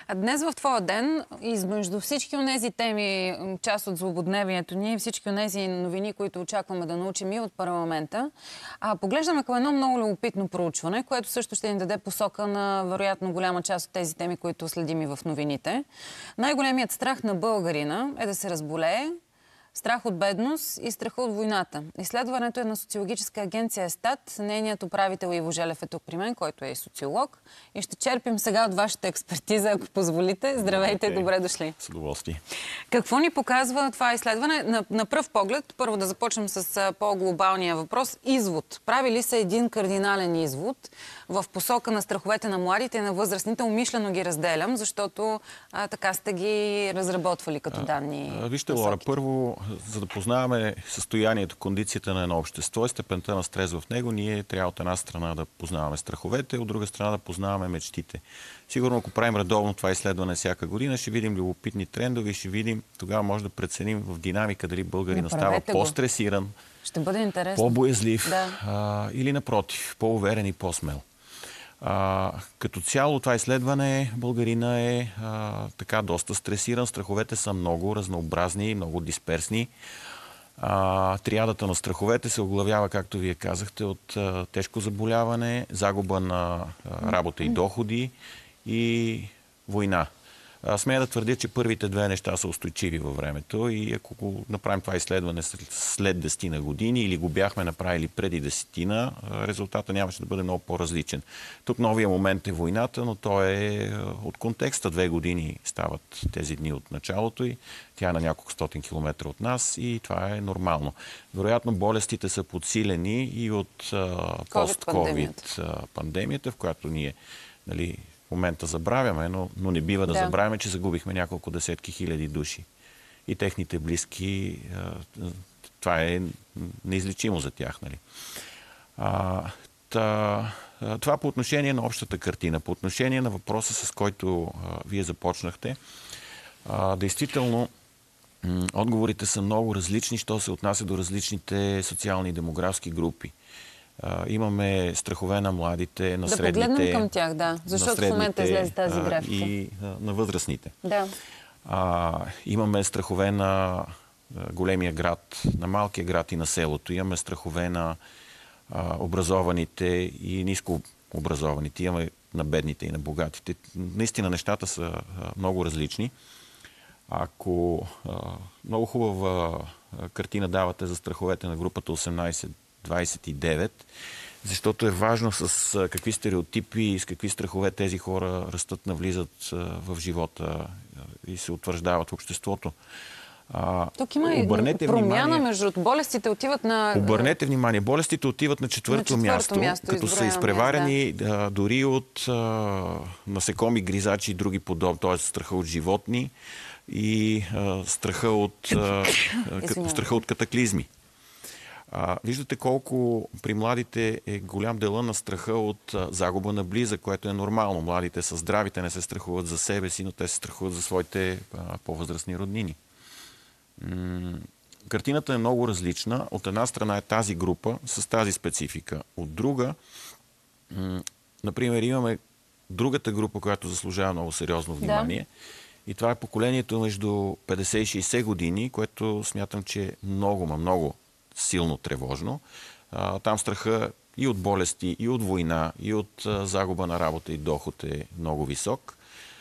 Днес в твоя ден, измежду всички онези теми, част от злободневието ни, всички онези новини, които очакваме да научим и от парламента, поглеждаме към едно много любопитно проучване, което също ще ни даде посока на вероятно голяма част от тези теми, които следим и в новините. Най-големият страх на българина е да се разболее, страх от бедност и страха от войната. Изследването е на социологическа агенция Естат. Нейният управител Иво Желев е тук при мен, който е и социолог. И ще черпим сега от вашата експертиза, ако позволите. Здравейте, добре дошли. С удоволствие. Какво ни показва това изследване? На пръв поглед, първо да започнем с по-глобалния въпрос. Извод. Прави ли се един кардинален извод в посока на страховете на младите и на възрастните? Умишлено ги разделям, защото така сте ги разработвали като данни. Вижте, Лора, първо, за да познаваме състоянието, кондицията на едно общество и степента на стрес в него, ние трябва от една страна да познаваме страховете, от друга страна да познаваме мечтите. Сигурно, ако правим редовно това изследване всяка година, ще видим любопитни трендове и ще видим, тогава може да преценим в динамика дали българина става по-стресиран, ще бъде интересно, по-боязлив или напротив, по-уверен и по-смел. Като цяло това изследване българина е така доста стресиран. Страховете са много разнообразни, много дисперсни. Триадата на страховете се оглавява, както вие казахте, от тежко заболяване, загуба на работа и доходи и война. Смея да твърдя, че първите две неща са устойчиви във времето и ако го направим това изследване след 10 на години или го бяхме направили преди 10, резултата нямаше да бъде много по-различен. Тук новия момент е войната, но то е от контекста. 2 години стават тези дни от началото и тя е на няколко стотин километра от нас и това е нормално. Вероятно болестите са подсилени и от пост-ковид пандемията, в която ние, в момента забравяме, но не бива да забравяме, че загубихме няколко десетки хиляди души. И техните близки, това е неизлечимо за тях. Това по отношение на общата картина. По отношение на въпроса, с който вие започнахте, действително отговорите са много различни, що се отнася до различните социални и демографски групи. Имаме страхове на младите, на средните. Да погледнем към тях, защото в момента излезе тази графика. И на възрастните. Да. Имаме страхове на големия град, на малкия град и на селото. Имаме страхове на образованите и ниско образованите. Имаме на бедните и на богатите. Наистина нещата са много различни. Ако много хубава картина давате за страховете на групата 18-29, защото е важно с какви стереотипи и с какви страхове тези хора растат, навлизат в живота и се утвърждават в обществото. Тук има и промяна между болестите отиват на... Обърнете внимание, болестите отиват на четвърто място, като са изпреварени дори от насекоми, гризачи и други подобни, т.е. страха от животни и страха от катаклизми. Виждате колко при младите е голям дела на страха от загуба на близък, което е нормално. Младите са здрави, те не се страхуват за себе си, но те се страхуват за своите по-възрастни роднини. Картината е много различна. От една страна е тази група с тази специфика. От друга, например, имаме другата група, която заслужава много сериозно внимание. И това е поколението между 50 и 60 години, което смятам, че е много силно тревожно. Там страха и от болести, и от война, и от загуба на работа и доход е много висок.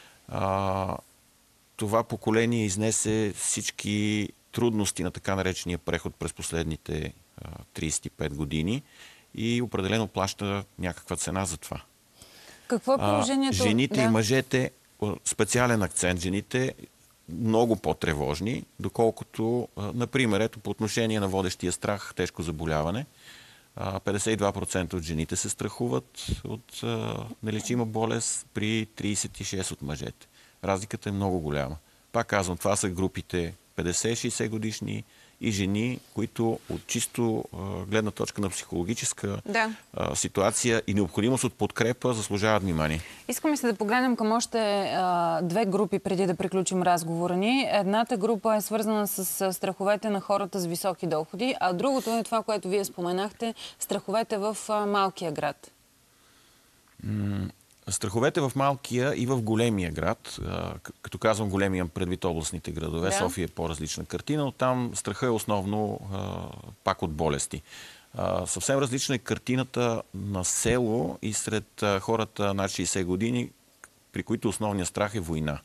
Това поколение изнесе всички трудности на така наречения преход през последните 35 години и определено плаща някаква цена за това. Какво е положението? Жените и мъжете, специален акцент, жените много по-тревожни, доколкото, например, ето по отношение на водещия страх, тежко заболяване, 52% от жените се страхуват от нелечима болест при 36% от мъжете. Разликата е много голяма. Пак казвам, това са групите 50-60 годишни и жени, които от чисто гледна точка на психологическа ситуация и необходимост от подкрепа заслужават внимание. Искаме се да погледнем към още две групи преди да приключим разговора ни. Едната група е свързана с страховете на хората с високи доходи, а другото е това, което вие споменахте, страховете в малкия град. Страховете в малкия и в големия град, като казвам големия предвид областните градове, Да. София е по-различна картина, но там страха е основно пак от болести. Съвсем различна е картината на село и сред хората над 60 години, при които основният страх е война.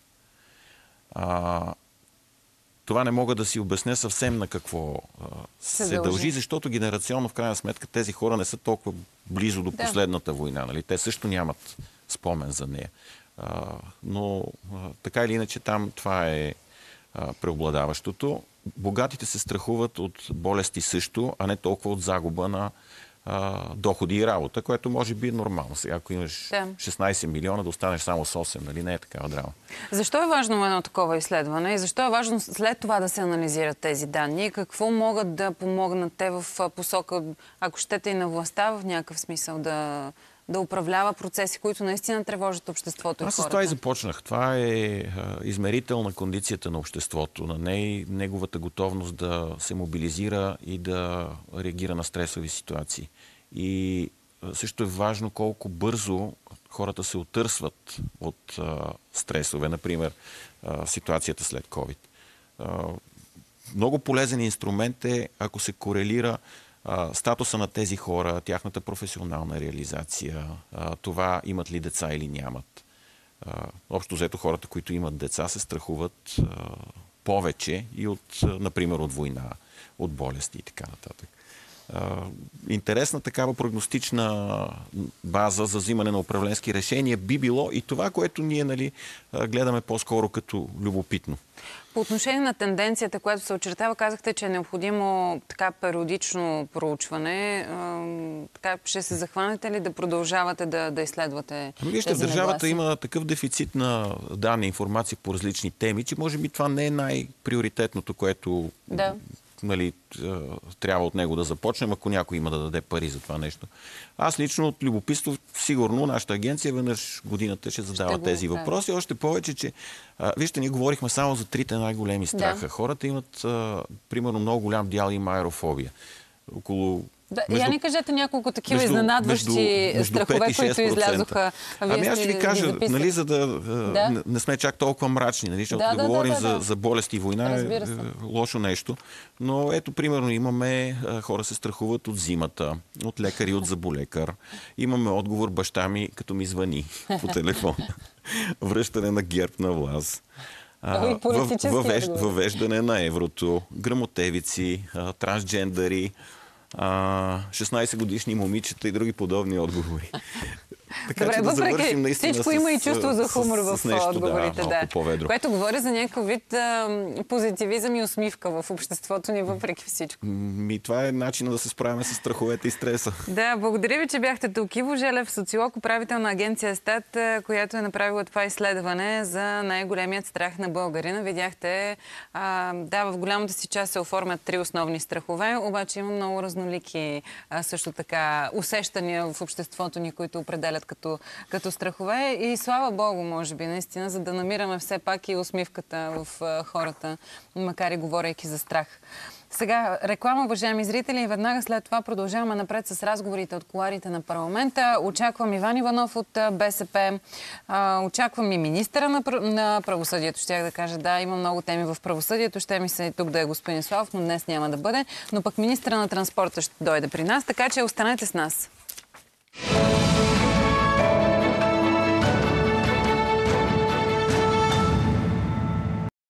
Това не мога да си обясня съвсем на какво се дължи, защото генерационно в крайна сметка тези хора не са толкова близо до последната война. Нали? Те също нямат спомен за нея. Но така или иначе там това е преобладаващото. Богатите се страхуват от болести също, а не толкова от загуба на доходи и работа, което може би е нормално. Сега, ако имаш 16 милиона, да останеш само с 8, нали? Не е такава драма. Защо е важно едно такова изследване и защо е важно след това да се анализират тези данни? Какво могат да помогнат те в посока, ако щете и на властта, в някакъв смисъл да управлява процеси, които наистина тревожат обществото и хората? Аз с това и започнах. Това е измерител на кондицията на обществото, на неговата готовност да се мобилизира и да реагира на стресови ситуации. И също е важно колко бързо хората се отърсват от стресове, например ситуацията след COVID. Много полезен инструмент е, ако се корелира статуса на тези хора, тяхната професионална реализация, това имат ли деца или нямат. Общо взето хората, които имат деца, се страхуват повече и например, от война, от болести и така нататък. Интересна такава прогностична база за взимане на управленски решения би било и това, което ние гледаме по-скоро като любопитно. По отношение на тенденцията, която се очертава, казахте, че е необходимо така периодично проучване. Така, ще се захванете ли да продължавате да изследвате тези Вижте, в държавата нагласи? има такъв дефицит на данни, информация по различни теми, че може би това не е най-приоритетното, което трябва от него да започнем, ако някой има да даде пари за това нещо. Аз лично от любопитство, сигурно, нашата агенция веднъж годината ще задава тези въпроси. Още повече, че вижте, ние говорихме само за трите най-големи страха. Хората имат, примерно, много голям дял има аерофобия. Около... Я ни кажете няколко такива изненадващи страхове, които излязоха. Аз ще ви кажа, за да не сме чак толкова мрачни, защото да говорим за болест и война е лошо нещо. Но ето, примерно, имаме хора се страхуват от зимата, от лекар и от заболекар. Имаме отговор баща ми, като ми звъни по телефон. Връщане на ГЕРБ на власт. Въвеждане на еврото, грамотевици, трансджендъри, 16 годишни момичета и други подобни отговори. Така, добре, че да завършим наистина всичко има и чувство за хумор в отговорите. Което говори за някакъв вид позитивизъм и усмивка в обществото ни, въпреки всичко. Това е начинът да се справяме с страховете и стреса. Да, благодаря ви, че бяхте тук. Иво Желев, социолог, управител на агенция Стат, която е направила това изследване за най-големият страх на българина. Видяхте, в голямата си част се оформят 3 основни страхове, обаче има много разнолики също така усещания в обществото ни, които определят като страхове. И слава Богу, може би, наистина, за да намираме все пак и усмивката в хората, макар и говорейки за страх. Сега реклама, уважаеми зрители, и веднага след това продължаваме напред с разговорите от кулоарите на парламента. Очаквам Иван Иванов от БСП, очаквам и министъра на правосъдието. Щях да кажа, да, има много теми в правосъдието, ще ми се тук да е господин Славов, но днес няма да бъде. Но пък министъра на транспорта ще дойде при нас, така че останете с нас.